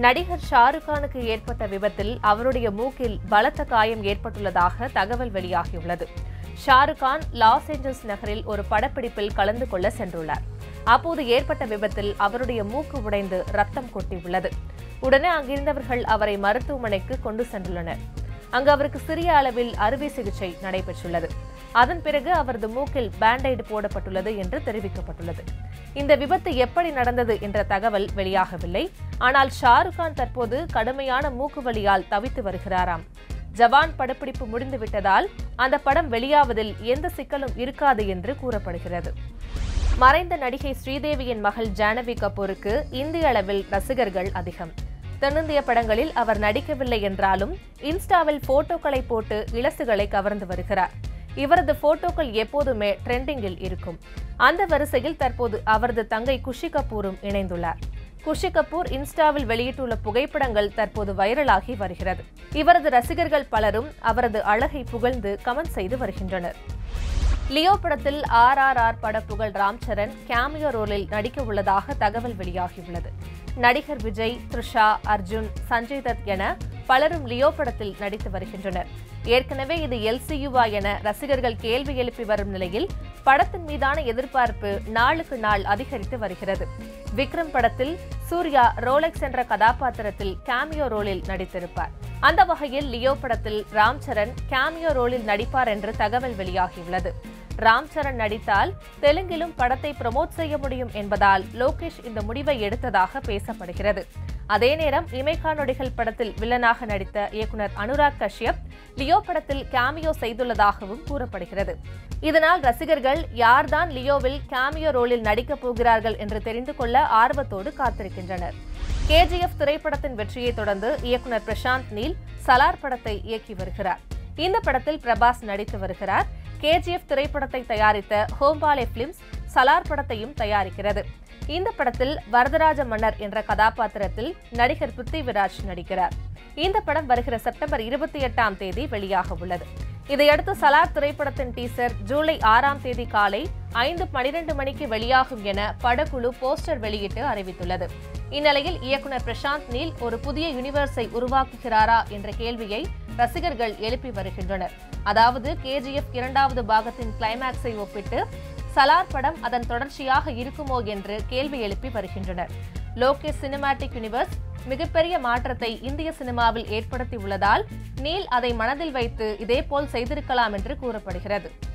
நடிகர் ஷா ருக் கானுக்கு ஏற்பட்ட விபத்தில் அவருடைய மூக்கில் பலத்த காயம் ஏற்பட்டுள்ளதாக தகவல் வெளியாகியுள்ளது. ஷா ருக் கான் லாஸ் ஏஞ்சல்ஸ் நகரில் ஒரு படப்பிடிப்பில் கலந்து கொள்ள சென்றுள்ளார். அப்போது ஏற்பட்ட விபத்தில் அவருடைய மூக்கு உடைந்து ரத்தம் கொட்டியுள்ளது. உடனே அங்கிருந்தவர்கள் அவரை மருத்துவமனைக்கு கொண்டு சென்றுள்ளனர். அங்கு அவருக்கு சிறிய அளவில் அறுவை சிகிச்சை நடைபெற்றுள்ளது. அதன் பிறகு அவரது மூக்கில் பேண்டைடு போடப்பட்டுள்ளது என்று தெரிவிக்கப்பட்டுள்ளது. இந்த விபத்து எப்படி நடந்தது என்ற தகவல் வெளியாகவில்லை. ஆனால் ஷா ருக் கான் தற்போது கடுமையான மூக்கு வலியால் தவித்து வருகிறாராம். ஜவான் படப்பிடிப்பு முடிந்துவிட்டதால் அந்த படம் வெளியாவதில் எந்த சிக்கலும் இருக்காது என்று கூறப்படுகிறது. மறைந்த நடிகை ஸ்ரீதேவியின் மகள் ஜானவி கபூருக்கு இந்திய அளவில் ரசிகர்கள் அதிகம். தென்னிந்திய படங்களில் அவர் நடிக்கவில்லை என்றாலும் இன்ஸ்டாவில் போட்டோக்களை போட்டு இளசுகளை கவர்ந்து வருகிறார். இவரது போட்டோக்கள் எப்போதுமே ட்ரெண்டிங்கில் இருக்கும். அந்த வரிசையில் தற்போது அவரது தங்கை குஷி கபூரும் இணைந்துள்ளார். குஷி கபூர் இன்ஸ்டாவில் வெளியிட்டுள்ள புகைப்படங்கள் தற்போது வைரலாகி வருகிறது. இவரது ரசிகர்கள் பலரும் அவரது அழகை புகழ்ந்து கமெண்ட் செய்து வருகின்றனர். லியோ படத்தில் RRR பட புகழ் ராம் சரண் கேமியோ ரோலில் நடிக்க உள்ளதாக தகவல் வெளியாகியுள்ளது. நடிகர் விஜய், த்ரிஷா, அர்ஜுன், சஞ்சய் தத் என பலரும் லியோ படத்தில் நடித்து வருகின்றனர். ஏற்கனவே இது LCUவா என ரசிகர்கள் கேள்வி எழுப்பி வரும் நிலையில் படத்தின் மீதான எதிர்பார்ப்பு நாளுக்கு நாள் அதிகரித்து வருகிறது. விக்ரம் படத்தில் சூர்யா ரோலெக்ஸ் என்ற கதாபாத்திரத்தில் கேமியோ ரோலில் நடித்திருப்பார். அந்த வகையில் லியோ படத்தில் ராம் சரண் கேமியோ ரோலில் நடிப்பார் என்று தகவல் வெளியாகியுள்ளது. ராம் சரண் நடித்தால் தெலுங்கிலும் படத்தை ப்ரமோட் செய்ய முடியும் என்பதால் லோகேஷ் இந்த முடிவை எடுத்ததாக பேசப்படுகிறது. அதே நேரம் இமைக்கா நொடிகள் படத்தில் வில்லனாக நடித்த இயக்குனர் அனுராக் கஷ்யப் லியோ படத்தில் கேமியோ செய்துள்ளதாகவும் கூறப்படுகிறது. இதனால் ரசிகர்கள் யார்தான் லியோவில் கேமியோ ரோலில் நடிக்கப் போகிறார்கள் என்று தெரிந்து கொள்ள ஆர்வத்தோடு காத்திருக்கின்றனர். KGF திரைப்படத்தின் வெற்றியை தொடர்ந்து இயக்குனர் பிரசாந்த் நீல் சலார் படத்தை இயக்கி வருகிறார். இந்த படத்தில் பிரபாஸ் நடித்து வருகிறார். KGF திரைப்படத்தை தயாரித்த ஹோம்பாலே பிலிம்ஸ் சலார் படத்தையும் தயாரிக்கிறது. இந்த படத்தில் வரதராஜ மன்னர் என்ற கதாபாத்திரத்தில் நடிகர் பிருத்திவிராஜ் நடிக்கிறார். இந்த படம் வருகிற செப்டம்பர் 28ஆம் தேதி வெளியாக உள்ளது. இதையடுத்து சலார் திரைப்படத்தின் டீசர் ஜூலை 6ஆம் தேதி காலை 5:12 மணிக்கு வெளியாகும் என படக்குழு போஸ்டர் வெளியிட்டு அறிவித்துள்ளது. இந்நிலையில் இயக்குனர் பிரசாந்த் நீல் ஒரு புதிய யூனிவர்ஸை உருவாக்குகிறாரா என்ற கேள்வியை ரசிகர்கள் எழுப்பி வருகின்றனர். அதாவது KGF 2வது பாகத்தின் கிளைமேக்ஸை ஒப்பிட்டு சலார் படம் அதன் தொடர்ச்சியாக இருக்குமோ என்று கேள்வி எழுப்பி வருகின்றனர். லோகேஷ் சினிமாட்டிக் யூனிவர்ஸ் மிகப்பெரிய மாற்றத்தை இந்திய சினிமாவில் ஏற்படுத்தி உள்ளதால் நீல் அதை மனதில் வைத்து இதேபோல் செய்திருக்கலாம் என்று கூறப்படுகிறது.